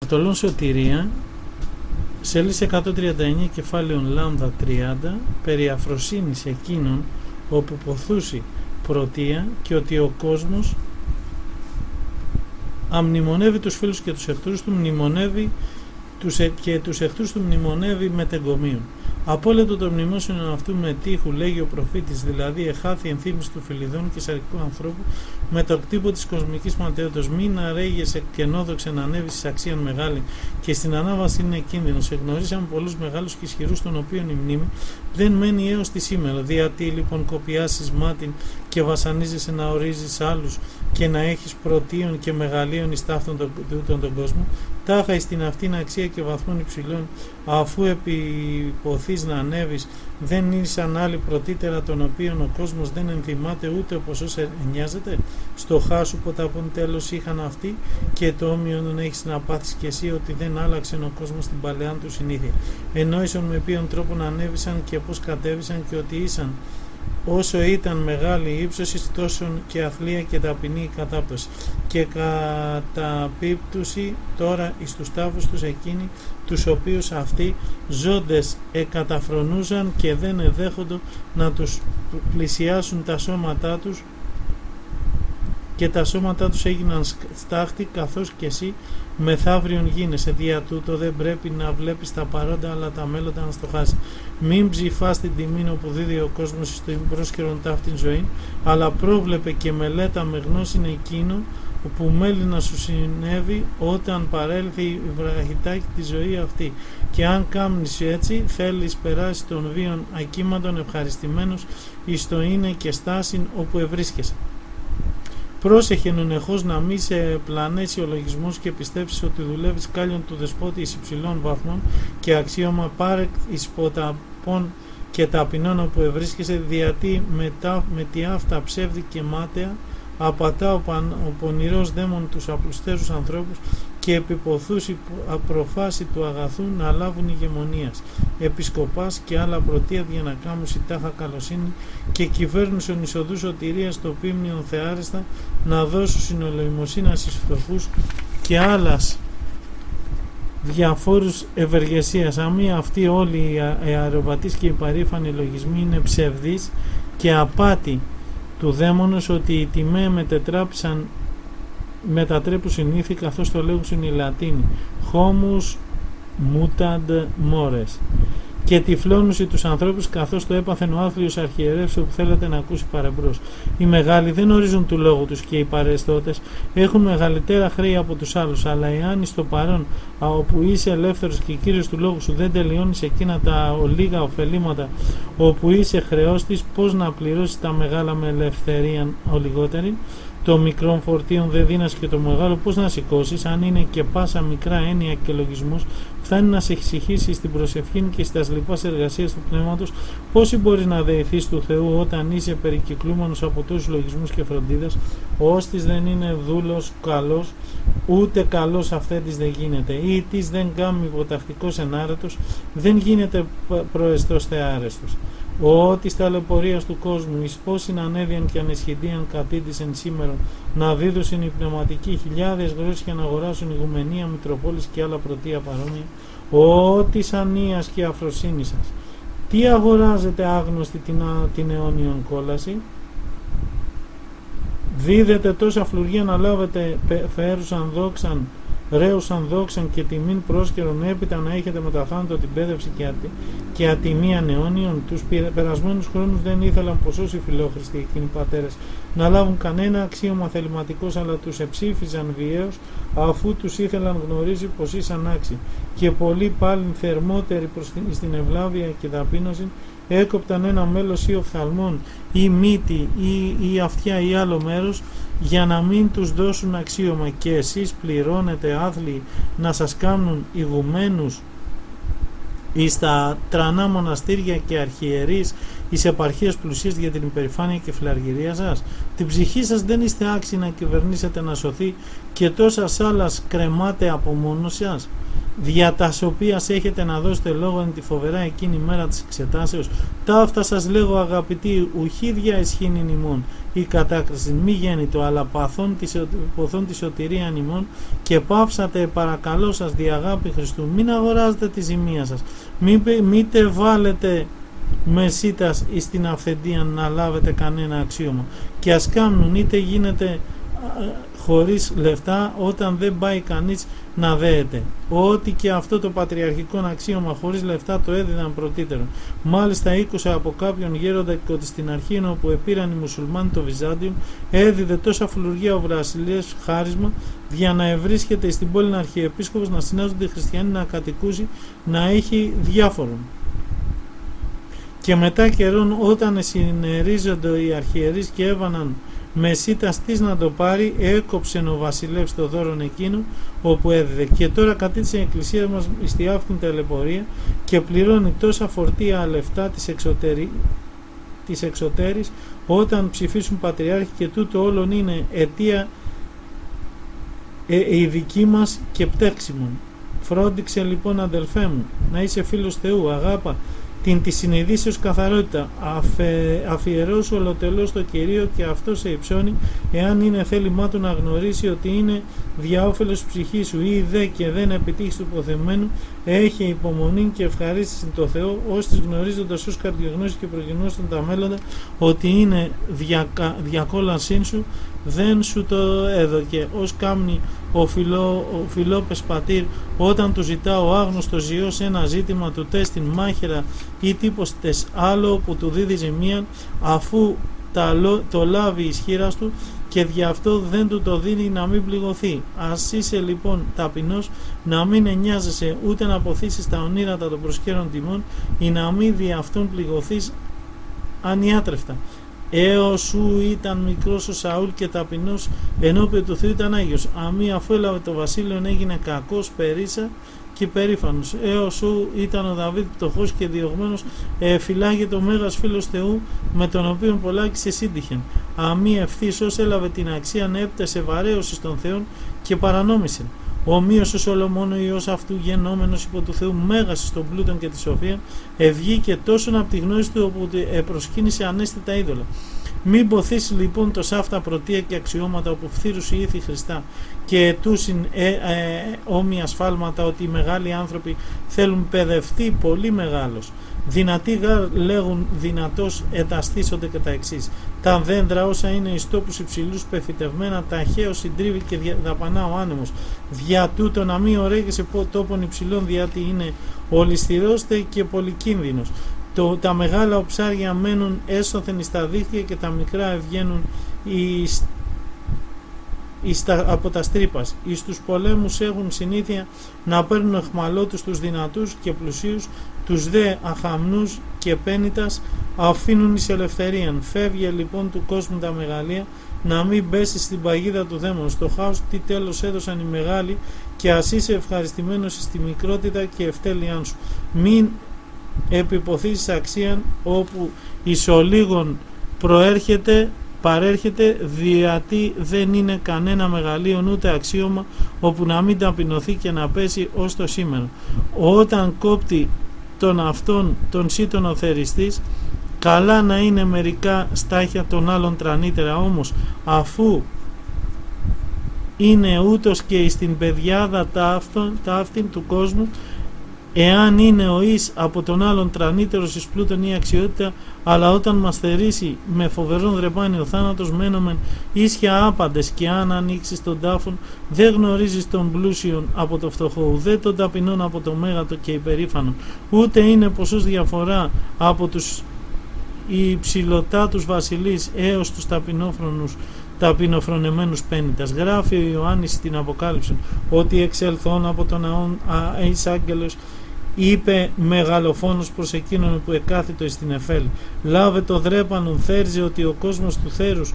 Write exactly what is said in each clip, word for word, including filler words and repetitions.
Τολών Σωτηρία, σελίδα εκατόν τριάντα εννιά, κεφάλαιον λάμδα τριάντα, περί αφροσύνης εκείνων όπου ποθούσι πρωτεία, και ότι ο κόσμος αμνημονεύει τους φίλους και τους εχθρούς του, μνημονεύει τους ε, και τους εχθρούς του μνημονεύει με τεγκομείων. Απόλυτο το μνημόσυνο αυτού με τείχου, λέγει ο προφήτης, δηλαδή εχάθη ενθύμηση του Φιλιδών και σαρικού ανθρώπου με το κτύπο της κοσμικής ματαιότητας. Μην αρέγεσαι κενόδοξε να ανέβει εις αξίαν μεγάλη, και στην ανάβαση είναι κίνδυνος. Εγνωρίσαμε πολλούς μεγάλους και ισχυρούς, των οποίων η μνήμη δεν μένει έως τη σήμερα. Διατί λοιπόν κοπιάσεις μάτιν και βασανίζεσαι να ορίζεις άλλους και να έχεις πρωτείων και μεγαλείων εις ταύτον τον, τον, τον κόσμο, τάχα εις την αυτήν αξία και βαθμών υψηλών, αφού επιποθείς να ανέβεις, δεν ήσαν άλλοι πρωτήτερα, των οποίων ο κόσμος δεν ενθυμάται ούτε όπως όσο νοιάζεται. Στο χάσου ποταπών τέλος είχαν αυτοί, και το όμοιον έχεις να πάθεις κι εσύ, ότι δεν άλλαξε ο κόσμος στην παλαιά του συνήθεια. Εννοήσαν με ποιον τρόπο ανέβησαν και πώς κατέβησαν, και ότι ήσαν όσο ήταν μεγάλη η ύψωση, τόσο και αθλία και ταπεινή η κατάπτωση, και καταπίπτουση τώρα εις τους τάφους τους εκείνοι, τους οποίους αυτοί ζώντες εκαταφρονούσαν και δεν εδέχοντο να τους πλησιάσουν τα σώματά τους, και τα σώματά τους έγιναν στάχτη, καθώς και εσύ μεθαύριον γίνεσαι. Δια τούτο δεν πρέπει να βλέπεις τα παρόντα, αλλά τα μέλλοντα να στοχάσει. Μην ψηφάς την τιμή όπου δίδει ο κόσμος στο πρόσχερον ταύτην ζωή, αλλά πρόβλεπε και μελέτα με γνώση εκείνο που μέλει να σου συνέβη όταν παρέλθει η βραχητάκη τη ζωή αυτή. Και αν κάμνεις έτσι, θέλεις περάσει των βίων ακύματων ευχαριστημένος εις το είναι και στάσιν όπου ευρίσκεσαι. Πρόσεχε νονεχώς να μη σε πλανέσει ο λογισμός και πιστέψεις ότι δουλεύεις κάλλιον του δεσπότη εις υψηλών βαθμών και αξίωμα, πάρε εις ποταπών και ταπεινών όπου ευρίσκεσαι, διατί μετά με τη αυτά ψεύδι και μάταια απατά ο, παν, ο πονηρός δαίμον τους απλουστέρους ανθρώπους, και επιποθούσει προφάση του αγαθού να λάβουν ηγεμονίας, επισκοπάς και άλλα πρωτεία για να κάνουν τάχα καλοσύνη, και κυβέρνησον εισοδούς σωτηρίας το πίμνιον θεάριστα, να δώσουν συνολοημοσύνας εις φτωχούς και άλλας διαφόρους ευεργεσίας. Αμία αυτοί όλοι οι αεροπατείς και οι παρήφανοι λογισμοί είναι ψευδείς και απάτη του δαίμονος, ότι οι τιμέ μετετράπησαν μετατρέπουν συνήθη, καθώς το λέγουν οι Λατίνοι homus mutand mores, και τυφλώνουσι τους ανθρώπους, καθώς το έπαθεν ο άθλιος αρχιερεύς που θέλετε να ακούσει παρεμπρός. Οι μεγάλοι δεν ορίζουν του λόγου τους, και οι παρεστώτες έχουν μεγαλύτερα χρέη από τους άλλους, αλλά εάν εις το παρόν όπου είσαι ελεύθερος και κύριος του λόγου σου δεν τελειώνεις εκείνα τα λίγα ωφελήματα όπου είσαι χρεός της, πώς να πληρώσεις τα μεγάλα με ελευθερία ο λιγότερη? Το μικρό φορτίον δεν δίνας και το μεγάλο πώς να σηκώσεις? Αν είναι και πάσα μικρά έννοια και λογισμός, φτάνει να σε εξηγήσει στην προσευχή και στις λοιπάς εργασίες του πνεύματος. Πόσοι μπορείς να δεηθείς του Θεού όταν είσαι περικυκλούμενος από τόσους λογισμούς και φροντίδες? Ο όστης δεν είναι δούλος καλός, ούτε καλός αυθέντης δεν γίνεται, ή της δεν κάμει υποτακτικός ενάρετος, δεν γίνεται προεστός θεάρεστος. Ο της ταλαιπωρίας του κόσμου, εις πόσην ανέδιαν και ανεσχυντίαν κατήντησεν σήμερον, να δίδωσιν οι πνευματικοί χιλιάδες γρόσια και να αγοράσουν ηγουμενία, μητροπόλης και άλλα πρωτεία παρόμοια. Ο της ανίας και αφροσύνης σας, τι αγοράζετε άγνωστη την, την αιώνιον κόλαση? Δίδετε τόσα φλουργία να λάβετε φέρουσαν δόξαν, ρέουσαν δόξαν και τιμήν πρόσκαιρον, έπειτα να έχετε μεταθάνατο την πέδευση και, ατι, και ατιμίαν αιώνιον. Τους περασμένους χρόνους δεν ήθελαν πως όσοι φιλόχριστοι εκείνοι πατέρες να λάβουν κανένα αξίωμα θεληματικός, αλλά τους εψήφιζαν βιαίως, αφού τους ήθελαν γνωρίζει πως ήσαν άξιοι. Και πολλοί πάλι θερμότεροι προς την, στην ευλάβεια και ταπείνωση έκοπταν ένα μέλος ή οφθαλμών ή μύτη ή, ή αυτιά ή άλλο μέρος, για να μην τους δώσουν αξίωμα, και εσείς πληρώνετε άθλοι να σας κάνουν ηγουμένους εις τα τρανά μοναστήρια και αρχιερείς εις επαρχίες πλουσίες για την υπερηφάνεια και φλαργυρία σας? Την ψυχή σας δεν είστε άξιοι να κυβερνήσετε να σωθεί, και τόσα άλλα κρεμάτε από μόνος σας? δια τας οποίας έχετε να δώσετε λόγο εν τη φοβερά εκείνη μέρα της εξετάσεως. Τα αυτά σας λέγω αγαπητοί, ουχή δια ισχύνην ημών η κατάκριση μη γέννητο, αλλά παθών της, ποθών τη σωτηρία ημών, και πάυσατε παρακαλώ σας δι' αγάπη Χριστού. Μην αγοράζετε τη ζημία σας, μην, μήτε βάλετε μεσίτας εις την αυθεντία να λάβετε κανένα αξίωμα, και ας κάμνουν είτε γίνεται χωρίς λεφτά όταν δεν πάει κανείς να δέεται. Ότι και αυτό το πατριαρχικό αξίωμα χωρίς λεφτά το έδιδαν πρωτύτερον. Μάλιστα ήκουσα από κάποιον γέροντα ότι στην αρχή όπου επήραν οι μουσουλμάνοι το Βυζάντιο, έδιδε τόσα φλουργία ο βασιλεύς χάρισμα για να ευρίσκεται στην πόλη αρχιεπίσκοπος, να συνάζονται οι χριστιανοί, να κατοικούσει, να έχει διάφορον. Και μετά καιρών όταν συνερίζονται οι αρχιερείς και έβαναν μεσίτας της να το πάρει, έκοψεν ο βασιλεύς το δώρον εκείνο όπου έδιδε. Και τώρα κατήτησε η εκκλησία μας στη άφθην τελεπορία και πληρώνει τόσα φορτία λεφτά της, εξωτερι... της εξωτέρης όταν ψηφίσουν πατριάρχη, και τούτο όλων είναι αιτία ε, η δική μας και πτέξιμον. Φρόντιξε λοιπόν αδελφέ μου να είσαι φίλος Θεού, αγάπα την τη συνειδήσεως καθαρότητα, αφε, αφιερώσου ολοτελώς το Κυρίο και αυτό σε υψώνει, εάν είναι θέλημά του να γνωρίσει ότι είναι δια όφελος ψυχής σου, ή δε και δεν επιτύχει του ποθεμένου, έχει υπομονή και ευχαρίστηση το Θεό, ώστις γνωρίζοντας ως καρδιογνώση και προγνώστον τα μέλλοντα, ότι είναι διακα, διακόλασήν σου, δεν σου το έδωκε, ως κάμνη ο, φιλό, ο φιλόπες πατήρ, όταν του ζητά ο άγνωστος ζυός ένα ζήτημα του τεστιν μάχαιρα ή τύπος τες άλλο που του δίδει ζημία, αφού τα, το λάβει εις χείρας του, και δι' αυτό δεν του το δίνει να μην πληγωθεί. Ας είσαι λοιπόν ταπεινός, να μην εννοιάζεσαι ούτε να αποθήσεις τα ονείρατα των προσκέρων τιμών, ή να μην δι' αυτόν πληγωθείς ανιάτρευτα. Έως σου ήταν μικρός ο Σαούλ και ταπεινός ενώπιον του Θεού ήταν Άγιος. Αμή αφού έλαβε το βασίλειο έγινε κακός, περίσα και περήφανος. Έως σου ήταν ο Δαβίδ πτωχός και διωγμένος, ε, φυλάγεται ο μέγας φίλος Θεού, με τον οποίο πολλάκι σε σύντυχεν. Αμή ευθύς ως έλαβε την αξία έπτεσε βαρέωση στον Θεό και παρανόμησε. Ομοίως ο Σολομών ο Υιός αυτού γενόμενος υπό του Θεού μέγας στον πλούτον και τη σοφία, ευγήκε τόσον από τη γνώση του όπου προσκύνησε ανέστητα είδωλα. Μην ποθήσει λοιπόν το σάφτα πρωτεία και αξιώματα όπου φθήρους η ήθη Χριστά και ετούσιν ε, ε, όμοια σφάλματα, ότι οι μεγάλοι άνθρωποι θέλουν παιδευτεί πολύ μεγάλος. Δυνατοί γάρ λέγουν δυνατός εταστήσονται και τα εξής. Τα δέντρα όσα είναι εις τόπους υψηλούς πεφυτευμένα, ταχαίως συντρίβει και δαπανά ο άνεμος. Δια τούτο να μην ωραίγεσαι τόπων υψηλών, διότι είναι ολισθηρώστε και πολυκίνδυνος. Το, τα μεγάλα οψάρια μένουν έσωθεν εις τα δίχτυα και τα μικρά ευγαίνουν εις, εις τα, από τα στρίπας. Εις τους πολέμους έχουν συνήθεια να παίρνουν εχμαλώτους τους δυνατούς και πλουσίους, τους δε αχαμνούς και πένιτας αφήνουν εις ελευθερίαν. Φεύγε λοιπόν του κόσμου τα μεγαλεία, να μην πέσει στην παγίδα του δαίμονος. Στο χάος τι τέλος έδωσαν οι μεγάλοι, και ας είσαι ευχαριστημένος στη μικρότητα και ευτέλειάν σου. Μην επιποθήσεις αξίαν όπου εις ολίγων προέρχεται παρέρχεται, διότι δεν είναι κανένα μεγαλείο ούτε αξίωμα όπου να μην ταπεινωθεί και να πέσει ως το σήμερα. Όταν κόπτει τον αυτόν τον σύτον ο θεριστής, καλά να είναι μερικά στάχια των άλλων τρανύτερα, όμως αφού είναι ούτως και στην παιδιάδα τα αυτήν του κόσμου, εάν είναι ο εις από τον άλλον τρανύτερος εις πλούτον ή αξιότητα, αλλά όταν μας θερήσει με φοβερόν δρεπάνι ο θάνατος, μένομεν ίσια άπαντες, και αν ανοίξεις τον τάφον δεν γνωρίζεις τον πλούσιον από το φτωχό, ουδέ τον ταπεινόν από το μέγατο και υπερήφανο, ούτε είναι ποσός διαφορά από τους υψηλωτάτους βασιλείς έως τους ταπεινόφρονους ταπεινοφρονεμένους πένητας. Γράφει ο Ιωάννης στην Αποκάλυψη ότι εξελθών από τον αόν εις άγγελος είπε μεγαλοφόνος προς εκείνον που εκάθιτο στην Εφέλ, λάβε το δρέπανον, θέρζε ότι ο κόσμος του θέρους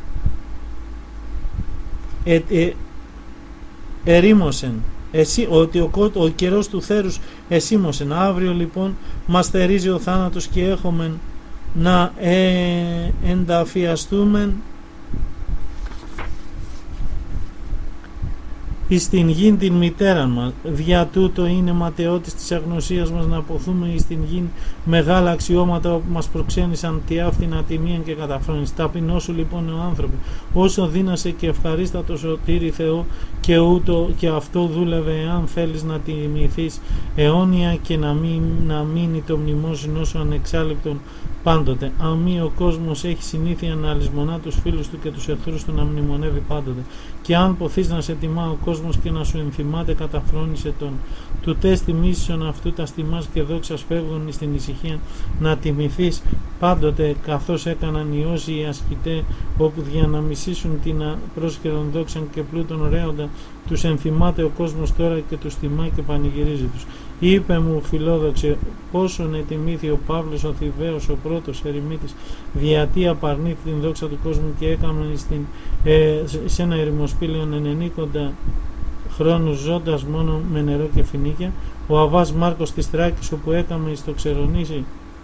ε, ε, ερήμωσεν, εσύ, ότι ο, ο καιρός του θέρους εσήμωσεν. Αύριο λοιπόν μας θερίζει ο θάνατος και έχουμε να ε, ενταφιαστούμε εις την γην την μητέραν μας. Δια τούτο είναι ματαιότης της αγνωσίας μας να αποθούμε εις την γην μεγάλα αξιώματα όπου μας προξένησαν τι άφθηνα τιμίαν και καταφρόνης. Ταπεινώσου λοιπόν ο άνθρωπο, όσο δύνασε και ευχαρίστατο σωτήρι Θεό, και ούτω και αυτό δούλευε, εάν θέλεις να τιμηθείς αιώνια και να, μην, να μείνει το μνημόσυνο σου ανεξάλληπτον πάντοτε. Αμή ο κόσμος έχει συνήθεια να λησμονά τους φίλους του και τους εχθρούς του να μνημονεύει πάντοτε. Και αν ποθείς να σε τιμά ο κόσμος και να σου ενθυμάται, καταφρόνησε τον. Του τες τιμήσεων αυτού τα τιμάς και δόξας φεύγουν στην ησυχία, να τιμηθείς πάντοτε, καθώς έκαναν οι όσοι οι ασκητέ, όπου για να μισήσουν την πρόσχερον δόξαν και πλούτον ωραίοντα, τους ενθυμάται ο κόσμος τώρα και τους τιμά και πανηγυρίζει τους. Είπε μου, φιλόδοξε, πόσον ετιμήθη ο Παύλος ο Θηβαίος, ο πρώτος ερημίτης, διατί απαρνήθη την δόξα του κόσμου και έκαμε στην, ε, σε ένα ερημοσπήλαιο ενενήκοντα χρόνους ζώντας μόνο με νερό και φοινίκια. Ο Αβάς Μάρκος της Θράκης, όπου έκαμε στο Ξερονήσι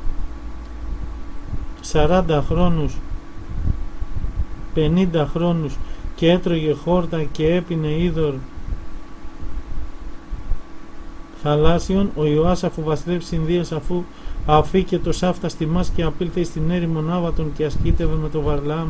σαράντα χρόνους, πενήντα χρόνους, και έτρωγε χόρτα και έπινε είδωρ θαλάσσιον. Ο Ιωάς, αφού βασιλεύς Ινδίας, αφού αφήκε το σάφτα στη μας και απήλθε στην έρημον Άβατον και ασκήτευε με το Βαρλάμ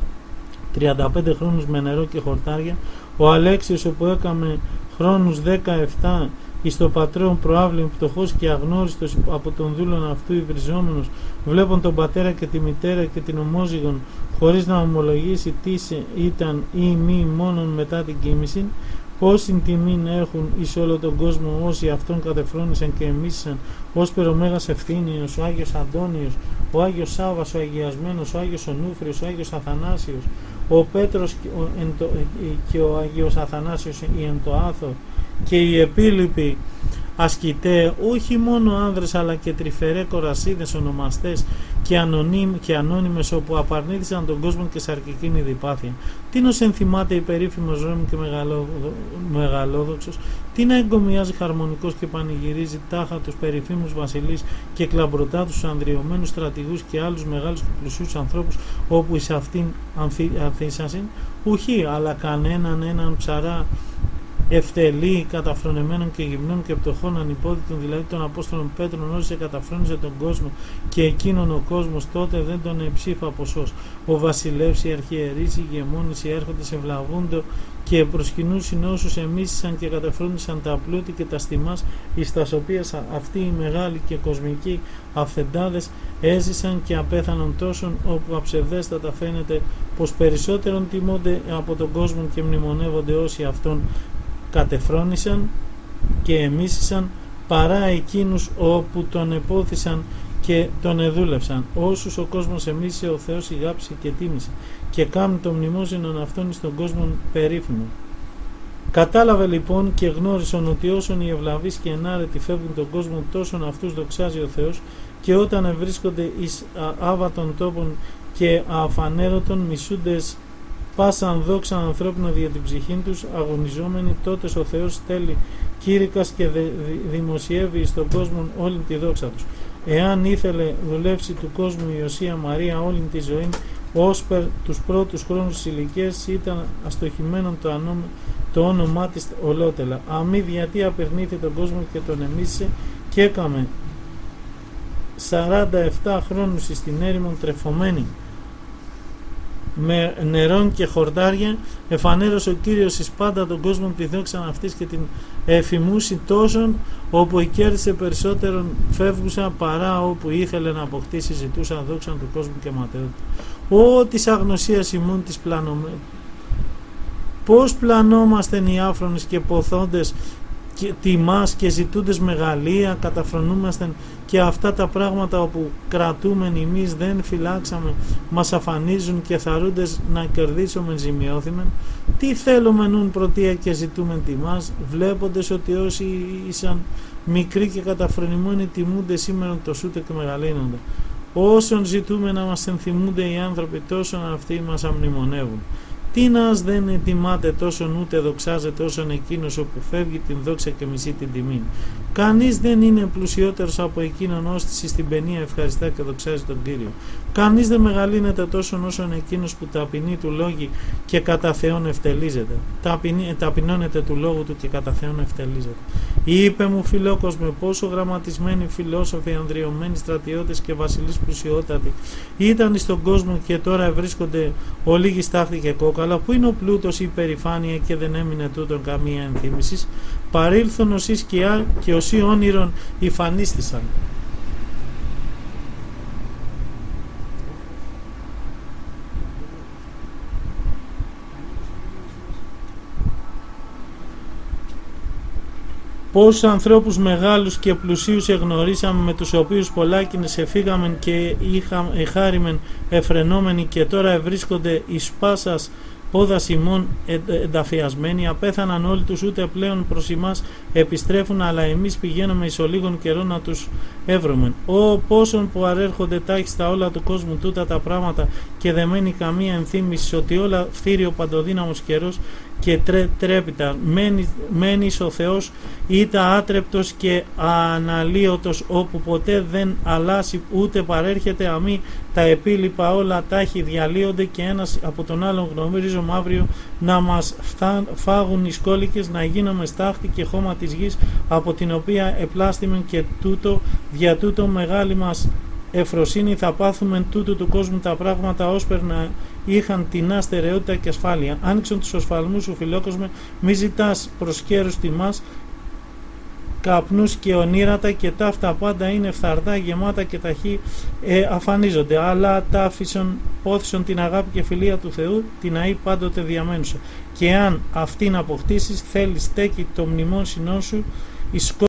τριάντα πέντε χρόνους με νερό και χορτάρια. Ο Αλέξιος, όπου έκαμε χρόνους δεκαεπτά, εις το πατρέον προάβλην πτωχός και αγνώριστος από τον δούλον αυτού υβριζόμενος, βλέπον τον πατέρα και τη μητέρα και την ομόζυγον, χωρίς να ομολογήσει τι ήταν ή μη μόνον μετά την κοίμηση, πόσην τιμήν έχουν εις όλο τον κόσμο όσοι αυτόν κατεφρόνησαν και εμίσησαν, ώσπερ ο Μέγας Ευθύνιος, ο Άγιος Αντώνιος, ο Άγιος Σάββας, ο Αγιασμένος, ο Άγιος Ονούφριος, ο Άγιος Αθανάσιος, ο Πέτρος και ο Άγιος Αθανάσιος η εν το άθο, και οι επίλοιποι ασκητέ, όχι μόνο άνδρες αλλά και τρυφερέ κορασίδες ονομαστές και, ανωνύμ, και ανώνυμες, όπου απαρνήθησαν τον κόσμο και σαρκικίνη διπάθεια. Τι νος ενθυμάται υπερήφημος Ρώμη και μεγαλό, μεγαλόδοξος, τι να εγκομιάζει χαρμονικός και πανηγυρίζει τάχα τους περίφημους βασιλείς και κλαμπρωτά τους ανδριωμένους στρατηγούς και άλλους μεγάλους και πλουσίους ανθρώπους, όπου εις αυτήν ανθίσασιν, ουχή, αλλά κανέναν έναν ψαρά ευθελή, καταφρονεμένων και γυμνών και πτωχών ανυπόδειτων, δηλαδή τον Απόστολον Πέτρον, όσοι καταφρόνιζε τον κόσμο και εκείνον ο κόσμος τότε δεν τον εψήφα ποσός. Ο βασιλεύς, οι αρχιερείς, οι ηγεμόνες, οι έρχοντες ευλαβούντο και προσκυνούσιν όσους εμίσησαν και καταφρόνισαν τα πλούτη και τα στιμάς, εις τας οποίας αυτοί οι μεγάλοι και κοσμικοί αυθεντάδες έζησαν και απέθανον τόσον, όπου αψευδέστατα φαίνεται πως περισσότερον τιμώνται από τον κόσμο και μνημονεύονται όσοι αυτόν κατεφρόνησαν και εμίσησαν, παρά εκείνους όπου τον επόθησαν και τον εδούλευσαν. Όσους ο κόσμος εμίσησε, ο Θεός ηγάψε και τίμησε και κάνει το μνημόσυνον αυτόν στον κόσμο περίφημο. Κατάλαβε λοιπόν και γνώρισαν ότι όσον οι ευλαβείς και ενάρετοι φεύγουν τον κόσμο, τόσον αυτούς δοξάζει ο Θεός, και όταν ευρίσκονται εις άβατων τόπων και αφανέρωτων μισούντες πάσαν δόξα ανθρώπινα δια την ψυχήν τους αγωνιζόμενοι, τότε ο Θεός στέλνει κήρυκας και δε, δημοσιεύει στον κόσμο όλη τη δόξα τους. Εάν ήθελε δουλεύσει του κόσμου η Οσία Μαρία όλη τη ζωή, όσπερ τους πρώτους χρόνους της ηλικίας ήταν αστοχημένον το, ανώμε, το όνομά της ολότελα. Αμή γιατί απερνήθη τον κόσμο και τον εμίσησε, και έκαμε σαράντα επτά χρόνους στην έρημον τρεφωμένη με νερόν και χορτάρια, εφανέρωσε ο Κύριος εις πάντα τον κόσμο τη δόξαν αυτής και την εφημούσει τόσον, όπου η κέρδισε περισσότερον φεύγουσα παρά όπου ήθελε να αποκτήσει, ζητούσα δόξαν του κόσμου και ματαιότητα. Ω της αγνωσίας ημών της πλανωμένης. Πώς πλανόμαστε οι άφρονες και ποθόντες και τιμάς και ζητούντες μεγαλεία, καταφρονούμαστε και αυτά τα πράγματα όπου κρατούμεν εμείς δεν φυλάξαμε, μας αφανίζουν και θαρούντες να κερδίσουμε ζημιώθημεν. Τι θέλουμε νουν πρωτεία και ζητούμεν τιμάς, βλέποντες ότι όσοι ήσαν μικροί και καταφρονημένοι τιμούνται σήμερα τοσούτε και μεγαλύνονται. Όσον ζητούμε να μας ενθυμούνται οι άνθρωποι, τόσον αυτοί μας αμνημονεύουν. Τι νας δεν ετοιμάται τόσον ούτε δοξάζεται όσον εκείνος όπου φεύγει την δόξα και μισεί την τιμή. Κανείς δεν είναι πλουσιότερος από εκείνον ώστηση στην παινία ευχαριστά και δοξάζει τον Κύριο. Κανείς δεν μεγαλύνεται τόσο όσον εκείνος που ταπεινεί του λόγη και κατά Θεόν ευτελίζεται. Ταπεινή, ταπεινώνεται του λόγου του και κατά Θεόν ευτελίζεται. Είπε μου Φιλόκοσμε, πόσο γραμματισμένοι φιλόσοφοι, ανδριωμένοι στρατιώτες και βασιλείς πλουσιότατοι ήταν στον κόσμο και τώρα βρίσκονται ολίγοι στάχτη και κόκαλα. Πού είναι ο πλούτος ή η περηφάνεια και δεν έμεινε τούτον καμία ενθύμησης. Παρήλθον οσί σκιά και οσί όνειρον υφανίστησαν. Πόσους ανθρώπους μεγάλους και πλουσίους εγνωρίσαμε, με τους οποίους πολλάκινες εφήγαμεν και εχάριμεν εφρενόμενοι και τώρα ευρίσκονται εις πάσας πόδας ημών ενταφιασμένοι, απέθαναν όλοι τους, ούτε πλέον προς ημάς επιστρέφουν, αλλά εμείς πηγαίνουμε εις ολίγων καιρό να τους εύρωμεν. Ω πόσον που αρέρχονται τάχιστα όλα του κόσμου τούτα τα πράγματα και δεν μένει καμία ενθύμηση ότι όλα φθήριο παντοδύναμος καιρός και τρέ, τρέπειτα μένει, μένεις ο Θεός είτε άτρεπτος και αναλύωτος, όπου ποτέ δεν αλλάσει ούτε παρέρχεται, αμή τα επίλοιπα όλα τάχει διαλύονται και ένας από τον άλλον γνωρίζομαι αύριο να μας φθά, φάγουν οι σκόλικες, να γίνομαι στάχτη και χώμα της γης από την οποία επλάστημεν και τούτο δια τούτο μεγάλη μας ευφροσύνη θα πάθουμε τούτου του κόσμου τα πράγματα ώσπερ να είχαν τεινά στερεότητα και ασφάλεια. Άνοιξον τους οσφαλμούς σου Φιλόκοσμε, μη ζητάς προσκέρους τιμάς, καπνούς και ονείρατα και ταύτα πάντα είναι φθαρτά, γεμάτα και ταχύ ε, αφανίζονται, αλλά τα άφησον, πόθησον την αγάπη και φιλία του Θεού, την αή πάντοτε διαμένουσα. Και αν αυτήν αποκτήσεις, θέλει στέκει το μνημόσυνό σου εις